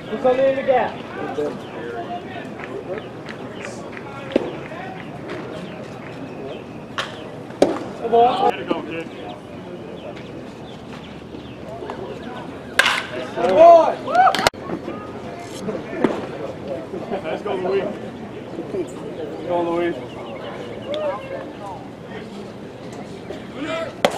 Who's on the end of the gap? Come on. Way to go, kid. Come on. Let's go, Louis. Let's go, Louis.